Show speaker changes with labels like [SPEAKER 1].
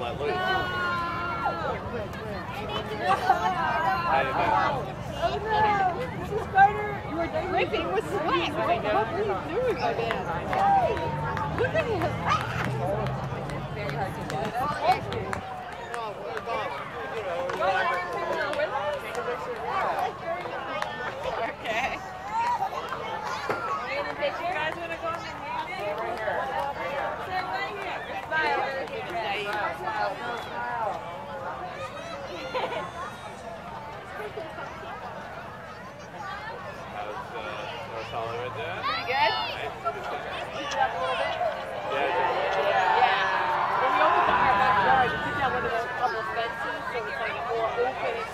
[SPEAKER 1] let loose.
[SPEAKER 2] Oh no! Mrs. Spider, you were dripping with sweat. What are you doing again? Look at him. Very hard to do. Okay. You guys want to go on the meeting? Right here. Sit right here. Smile. Smile.
[SPEAKER 1] How's Hollywood doing?
[SPEAKER 2] Pretty good?
[SPEAKER 1] Nice.
[SPEAKER 2] Heat it up a little bit?
[SPEAKER 1] Yeah.
[SPEAKER 2] When we opened our backyard, you took down one of those couple fences, so it's like more open.